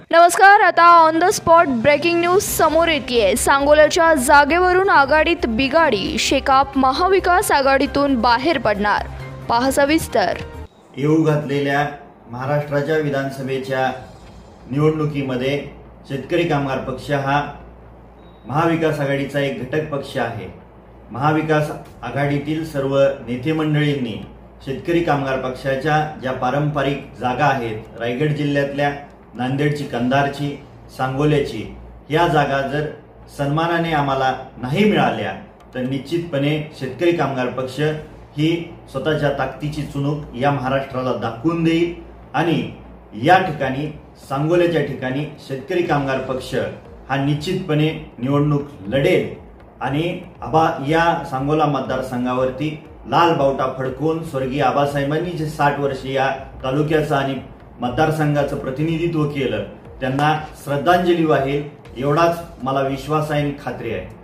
नमस्कार, आता on the spot breaking news समोर येतेय। सांगोल्याच्या जागेवरून आघाडीत बिघाडी, शेकाप महाविकास आघाडीतून बाहेर पडणार, पहा सविस्तर। येऊ घातलेल्या महाराष्ट्राच्या विधानसभेच्या निवडणुकीमध्ये शेतकरी कामगार पक्ष हा महाविकास आघाडीचा एक घटक पक्ष आहे। महाविकास आघाडीतील सर्व नेते मंडळींनी शेतकरी कामगार पक्षाच्या ज्या पारंपरिक जागा आहेत, रायगड जिल्ह्यातल्या नांदेडची, कंधारची, सांगोल्याची, या जागा जर सन्मानाने आम्हाला नाही मिळाल्या तर निश्चितपणे शेतकरी कामगार पक्ष ही स्वतःच्या ताकदीची चुणूक या महाराष्ट्राला दाखवून देईल आणि या ठिकाणी सांगोल्याच्या ठिकाणी शेतकरी कामगार पक्ष हा निश्चितपणे निवडणूक लढेल आणि या सांगोला मतदारसंघावरती लाल बावटा फडकवून स्वर्गीय आबासाहेबांनी जे 60 वर्ष या तालुक्याचं आणि मतदारसंघाचं प्रतिनिधित्व केलं त्यांना श्रद्धांजली वाहेल, एवढाच मला विश्वास आहे आणि खात्री आहे।